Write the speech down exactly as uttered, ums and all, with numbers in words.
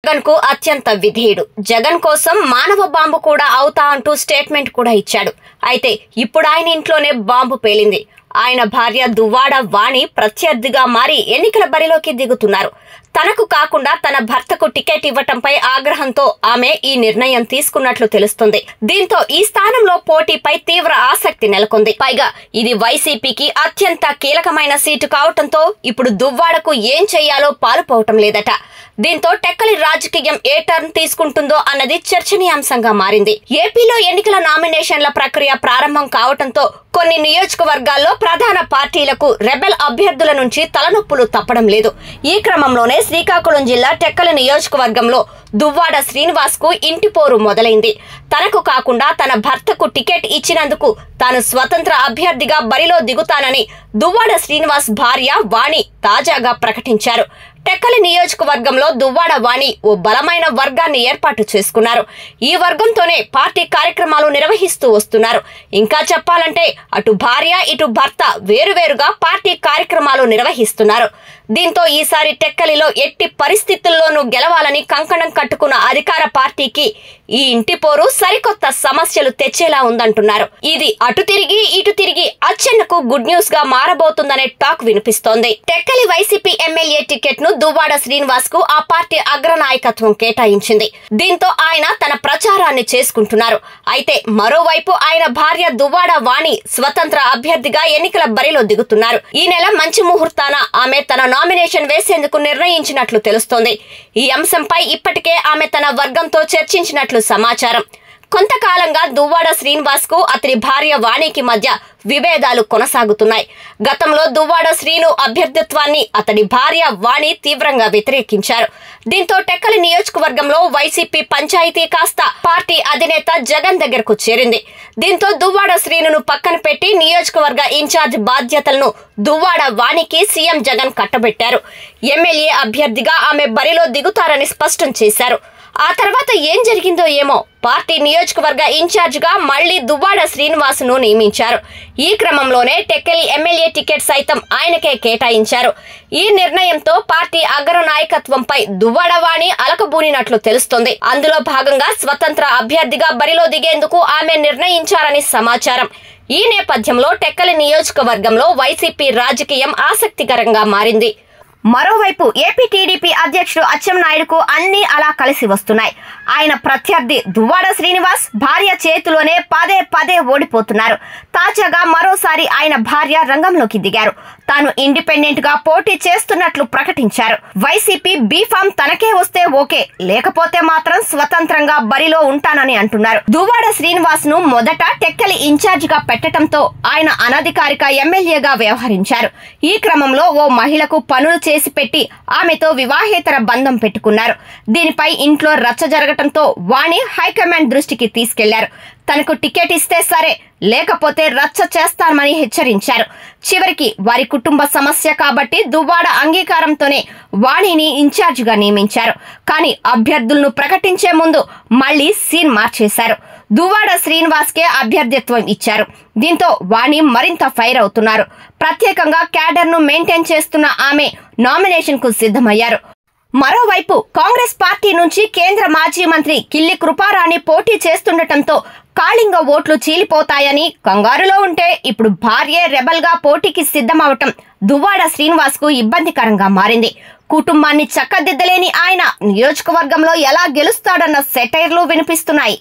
జగన్ కు అత్యంత విధేయుడు. జగన్ కోసం మానవ బాంబు కూడా అవుతా అంటూ స్టేట్మెంట్ కూడా ఇచ్చాడు. అయితే ఇప్పుడు ఆయన ఇంట్లోనే బాంబు పేలింది. ఆయన భార్య దువ్వాడ వాణి ప్రత్యర్థిగా మారి ఎన్నికల బరిలోకి దిగుతున్నారు. తనకు కాకుండా తన భర్తకు టికెట్ ఇవ్వటంపై ఆగ్రహంతో ఆమె ఈ నిర్ణయం తీసుకున్నట్లు తెలుస్తుంది. దీంతో ఈ స్థానంలో పోటీపై తీవ్ర ఆసక్తి నెలకొంది. పైగా ఇది వైసీపీకి అత్యంత కీలకమైన సీటు కావటంతో ఇప్పుడు దువ్వాడకు ఏం చెయ్యాలో పాలుపోవటం లేదట. దీంతో టెక్కలి రాజకీయం ఏ టర్న్ తీసుకుంటుందో అన్నది చర్చనీయాంశంగా మారింది. ఏపీలో ఎన్నికల నామినేషన్ల ప్రక్రియ ప్రారంభం కావటంతో కొన్ని నియోజకవర్గాల్లో ప్రధాన పార్టీలకు రెబెల్ అభ్యర్థుల నుంచి తలనొప్పులు తప్పడం లేదు. ఈ క్రమంలోనే శ్రీకాకుళం జిల్లా టెక్కలి నియోజకవర్గంలో దువ్వాడ శ్రీనివాస్ కు ఇంటి పోరు మొదలైంది. తనకు కాకుండా తన భర్తకు టికెట్ ఇచ్చినందుకు తాను స్వతంత్ర అభ్యర్థిగా బరిలో దిగుతానని దువ్వాడ శ్రీనివాస్ భార్య వాణి తాజాగా ప్రకటించారు. టెక్కలి నియోజకవర్గంలో దువ్వాడ వాణి ఓ బలమైన వర్గాన్ని ఏర్పాటు చేసుకున్నారు. ఈ వర్గంతోనే పార్టీ కార్యక్రమాలు నిర్వహిస్తూ వస్తున్నారు. ఇంకా చెప్పాలంటే అటు భార్య ఇటు భర్త వేరువేరుగా పార్టీ కార్యక్రమాలు నిర్వహిస్తున్నారు. దీంతో ఈసారి టెక్కలిలో ఎట్టి పరిస్థితుల్లోనూ గెలవాలని కంకణం కట్టుకున్న అధికార పార్టీకి ఈ ఇంటి పోరు సరికొత్త సమస్యలు తెచ్చేలా ఉందంటున్నారు. ఇది అటు తిరిగి ఇటు తిరిగి అచ్చెన్నకు గుడ్ న్యూస్ గా మారబోతుందనే టాక్ వినిపిస్తోంది. టెక్కలి వైసీపీ ఎమ్మెల్యే టికెట్ ను దువ్వాడ శ్రీనివాస్ కు ఆ పార్టీ అగ్రనాయకత్వం కేటాయించింది. దీంతో ఆయన తన ప్రచారాన్ని చేసుకుంటున్నారు. అయితే మరోవైపు ఆయన భార్య దువ్వాడ వాణి స్వతంత్ర అభ్యర్థిగా ఎన్నికల బరిలో దిగుతున్నారు. ఈ నెల మంచి ముహూర్తాన ఆమె తన నామినేషన్ వేసేందుకు నిర్ణయించినట్లు తెలుస్తోంది. ఈ అంశంపై ఇప్పటికే ఆమె తన వర్గంతో చర్చించినట్లు సమాచారం. కొంతకాలంగా దువ్వాడ శ్రీనివాస్ కు అతని భార్య వాణికి మధ్య విభేదాలు కొనసాగుతున్నాయి. గతంలో దువ్వాడ శ్రీను అభ్యర్థిత్వాన్ని అతడి భార్య వాణి తీవ్రంగా వ్యతిరేకించారు. దీంతో టెక్కలి నియోజకవర్గంలో వైసీపీ పంచాయతీ కాస్త పార్టీ అధినేత జగన్ దగ్గరకు చేరింది. దీంతో దువ్వాడ శ్రీనును పక్కన పెట్టి నియోజకవర్గ ఇన్ఛార్జ్ బాధ్యతలను దువ్వాడ వాణికి సీఎం జగన్ కట్టబెట్టారు. ఎమ్మెల్యే అభ్యర్థిగా ఆమె బరిలో దిగుతారని స్పష్టం చేశారు. ఆ తర్వాత ఏం జరిగిందో ఏమో పార్టీ నియోజకవర్గ ఇన్ఛార్జ్ గా మళ్లీ దువ్వాడ శ్రీనివాస్ ను నియమించారు. ఈ క్రమంలోనే టెక్కలి ఎమ్మెల్యే టికెట్ సైతం ఆయనకే కేటాయించారు. ఈ నిర్ణయంతో పార్టీ అగ్ర నాయకత్వంపై దువ్వాడ వాణి అలకబూనినట్లు తెలుస్తోంది. అందులో భాగంగా స్వతంత్ర అభ్యర్థిగా బరిలో దిగేందుకు ఆమె నిర్ణయించారని సమాచారం. ఈ నేపథ్యంలో టెక్కలి నియోజకవర్గంలో వైసీపీ రాజకీయం ఆసక్తికరంగా మారింది. మరోవైపు ఏపీ టీడీపీ అధ్యక్షుడు అచ్చెన్నాయుడుకు అన్ని అలా కలిసి వస్తున్నాయి. ఆయన ప్రత్యర్థి దువ్వాడ శ్రీనివాస్ భార్య చేతిలోనే పదే పదే ఓడిపోతున్నారు. తాజాగా మరోసారి ఆయన భార్య రంగంలోకి దిగారు. తాను ఇండిపెండెంట్ గా పోటీ చేస్తున్నట్లు ప్రకటించారు. వైసీపీ బీఫామ్ తనకే వస్తే ఓకే, లేకపోతే మాత్రం స్వతంత్రంగా బరిలో ఉంటానని అంటున్నారు. దువ్వాడ శ్రీనివాస్ ను మొదట టెక్కలి ఇన్ఛార్జ్ గా పెట్టడంతో ఆయన అనధికారిక ఎమ్మెల్యేగా వ్యవహరించారు. ఈ క్రమంలో ఓ మహిళకు పనులు చేసి పెట్టి ఆమెతో వివాహేతర బంధం పెట్టుకున్నారు. దీనిపై ఇంట్లో రచ్చ జరగటంతో వాణి హైకమాండ్ దృష్టికి తీసుకెళ్లారు. తనకు టికెట్ ఇస్తే సరే, లేకపోతే రచ్చ చేస్తామని హెచ్చరించారు. చివరికి వారి కుటుంబ సమస్య కాబట్టి దువ్వాడ అంగీకారంతోనే వాణిని ఇన్ఛార్జిగా నియమించారు. కానీ అభ్యర్థులను ప్రకటించే ముందు మళ్లీ సీన్ మార్చేశారు. దువ్వాడ శ్రీనివాస్ కే అభ్యర్థిత్వం ఇచ్చారు. దీంతో వాణి మరింత ఫైర్ అవుతున్నారు. ప్రత్యేకంగా క్యాడర్ ను మెయింటైన్ చేస్తున్న ఆమె నామినేషన్ కు సిద్ధమయ్యారు. మరోవైపు కాంగ్రెస్ పార్టీ నుంచి కేంద్ర మాజీ మంత్రి కిల్లి కృపారాణి పోటీ చేస్తుండటంతో కాళింగ ఓట్లు చీలిపోతాయని కంగారులో ఉంటే ఇప్పుడు భార్యే రెబల్ గా పోటీకి సిద్ధమవటం దువ్వాడ శ్రీనివాస్ కు ఇబ్బందికరంగా మారింది. కుటుంబాన్ని చక్కదిద్దలేని ఆయన నియోజకవర్గంలో ఎలా గెలుస్తాడన్న సెటైర్లు వినిపిస్తున్నాయి.